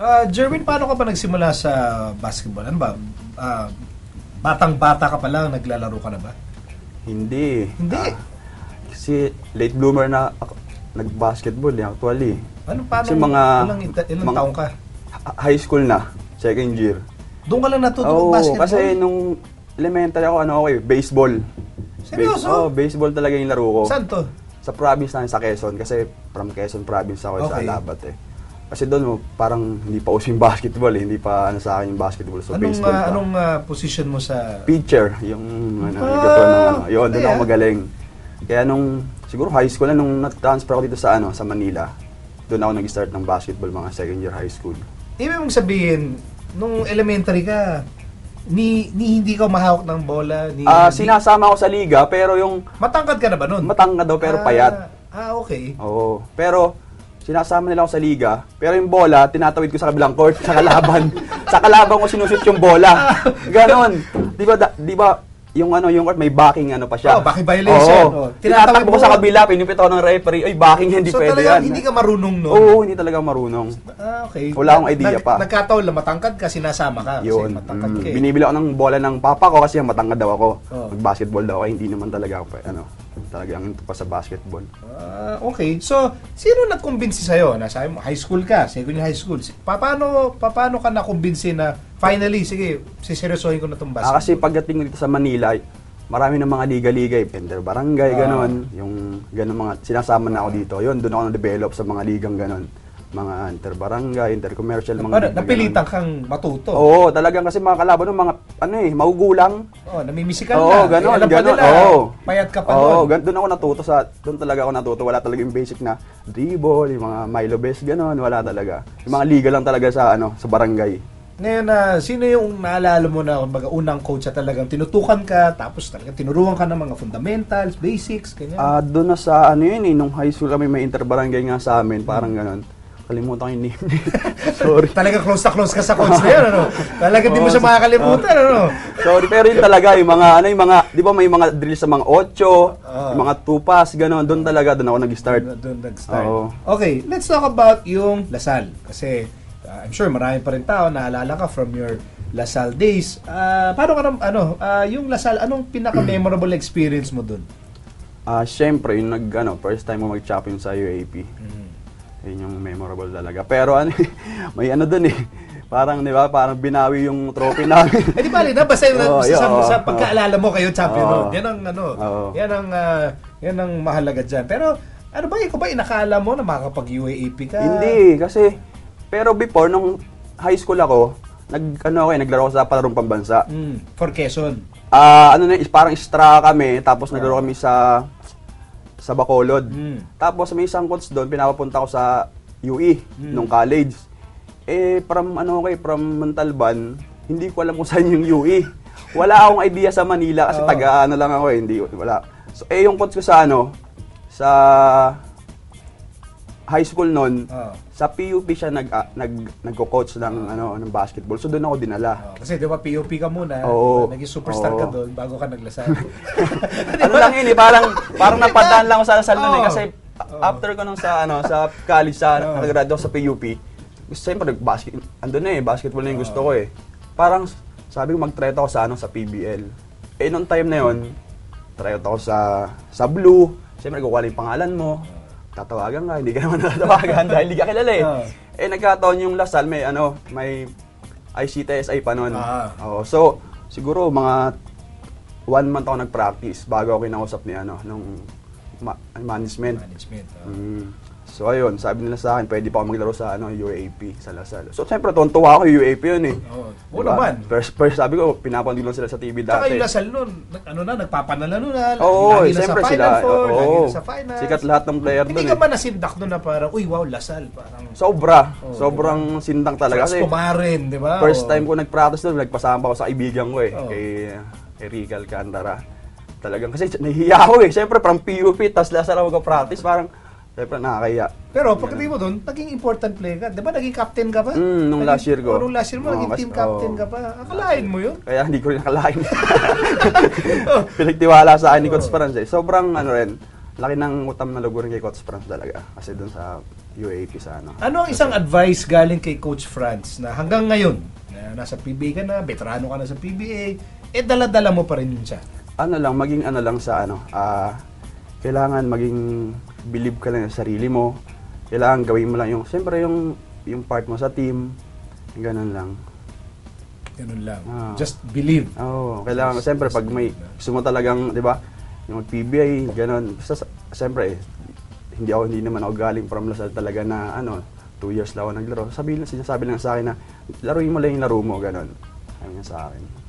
Jerwin, paano ka ba nagsimula sa basketball? Ano ba? Batang-bata ka pa lang, naglalaro ka na ba? Hindi. Hindi? Kasi late bloomer na ako, nag-basketball actually. Paano? Kasi Ilang taong ka? High school na, second year. Doon ka lang natuto basketball? Kasi nung elementary ako, baseball. Seryoso? Baseball talaga yung laro ko. Saan to? Sa province na sa Quezon, kasi from Quezon province ako sa Alabat eh. Kasi doon parang hindi pa uso yung basketball eh. Hindi pa sa akin yung basketball. So baseball pa. Anong position mo sa... Pitcher. Yung yun, doon ako magaling. Kaya siguro high school na, nung nag-transfer ako dito sa Manila, doon ako nag-start ng basketball mga second year high school. Ibig mong sabihin, nung elementary ka, hindi ka mahawak ng bola? Sinasama ako sa liga, pero yung... Matangkad ka na ba nun? Matangkad daw, pero payat. Okay. Oo. Pero, sinasama nila ako sa liga, pero yung bola, tinatawid ko sa kabilang court, sa kalaban. Sa kalaban ko sinushoot yung bola. Ganon. Di ba, yung court may backing pa siya. Backing violation. Tinatakbo ko sa kabila, pinipit ako ng referee, backing, hindi pwede yan. So talagang hindi ka marunong no? Oo, hindi talaga marunong. Okay. Wala akong idea pa. Nagkataon lang, matangkad ka, sinasama ka. Yun. Matangkad ka. Binibili ako ng bola ng papa ko kasi matangkad daw ako. Mag-basketball daw ako, hindi naman talaga ako, talagang into pa sa basketball. Okay. So, sino nagkumbinsi sa'yo? Nasa high school ka, second high school. Paano ka nakumbinsi na finally, sige, siseryosohin ko na itong basketball? Kasi pagdating dito sa Manila, marami ng mga liga-liga, inter barangay, ganon. Yung ganon mga, sinasama na ako dito. Yun, doon ako na-develop sa mga ligang ganon. Mga inter-barangay, inter-commercial, mga napilitan kang matuto. Oo, talagang kasi mga kalaban ng mga, magugulang. Namimisikal na. Ganon. Payat ka pa doon. Doon ako natuto doon talaga ako natuto. Wala talaga yung basic na dribble, yung mga Milo best, ganon, wala talaga. Yung mga liga lang talaga sa barangay. Ngayon, sino yung naalala mo na kumbaga unang coach na talagang tinutukan ka, tapos talagang tinuruan ka ng mga fundamentals, basics, ganyan? Doon na sa nung high school kami may inter-barangay nga sa amin, parang ganon. Kalimutan ko yung name. Sorry. Talaga close ka sa coach na yun, Talaga di mo siya makakalimutan, Sorry, pero yun talaga, yung mga, di ba may mga drill sa mga 8, yung mga 2 pass, gano'n, doon ako nag-start. Okay, let's talk about yung Lasal. Kasi, I'm sure marami pa rin tao, naalala ka from your Lasal days. Paano ka yung Lasal, anong pinaka-memorable experience mo doon? Siyempre, yung first time mo mag-champion sa UAP. Yun yung memorable talaga. Pero may doon parang, di ba, parang binawi yung trophy namin. Di ba, basta sa pagkaalala mo kayo champion yan ang mahalaga dyan. Pero, ikaw ba inakala mo na makakapag-UAAP ka? Hindi, kasi, pero before, nung high school ako, naglaro ako sa palarong pambansa. For Quezon? Parang extra kami, tapos naglaro kami sa Bacolod. Tapos may isang coach doon, pinapapunta ko sa UE nung college. From Montalban, hindi ko alam kung saan yung UE. Wala akong idea sa Manila kasi lang ako wala. So yung coach ko sa high school noon, sa PUP siya nagko-coach ng basketball. So doon ako dinala. Kasi 'di ba PUP ka muna, naging superstar ka doon bago ka naglasal. Lang yun parang napadaan lang ako sa Lasal noon kasi after ko nung sa college nag-graduate sa PUP. Siyempre basketball na yung gusto ko Parang sabi ko mag-try ako sa PBL. Noong time na yon, try ako sa Blue. Siyempre kukuha yung pangalan mo. Tatawagan ka, hindi ka naman natatawagan dahil hindi ka kilala nagkataon yung Lasal, may ICTSI pa noon. So, siguro mga 1 month ako nag-practice bago ako kinausap ni nung management. So, ayun, sabi nila sa akin, pwede pa ako maglaro sa UAP, sa Lasal. So, siyempre, tuwa ako yung UAP yun Oo naman. First, sabi ko, pinapanood lang sila sa TV dati. Saka yung Lasal nun, nagpapanalano na. Lagi siyempre sila. Lagi na sa finals. Sikat lahat ng player doon. Hindi ka ba nasindak doon na parang, uy, wow, Lasal. Parang, sobrang sindang talaga. Kasi kumarin, di ba? First time ko nag-practice doon, nagpasama ko sa kaibigan ko kay Rica Alcantara. Talagang, kasi nahihiya ako Siyempre, from PUP, tas Lasal ako mag-practice, parang, siyempre nakakaya. Pero pagdating mo doon, naging important player ka. Di ba naging captain ka pa? Nung last year ko. Nung last year mo, naging team captain ka pa. Akalain mo yun? Kaya hindi ko rin nakalain. Pinagtiwala sa akin ni Coach Paranze. Sobrang laki ng utang na loob rin kay Coach Franz talaga. Kasi doon sa UAP sa ano. Ano ang isang advice galing kay Coach Franz na hanggang ngayon, na nasa PBA ka na, veterano ka na sa PBA, dala-dala mo pa rin yun siya? Ano lang, maging ano lang sa ano, kailangan maging believe ka lang sa sarili mo. Kailangan gawin mo lang yung, siyempre yung part mo sa team, ganun lang. Ganun lang. Just believe. Kailangan, siyempre pag may gusto mo talagang, di ba, yung PBA, ganun. Basta, siyempre, hindi naman ako galing from Lasal talaga na, 2 years lang ako naglaro. Sinasabi lang sa akin na, laruin mo lang yung laro mo, ganun. Sabi niya sa akin.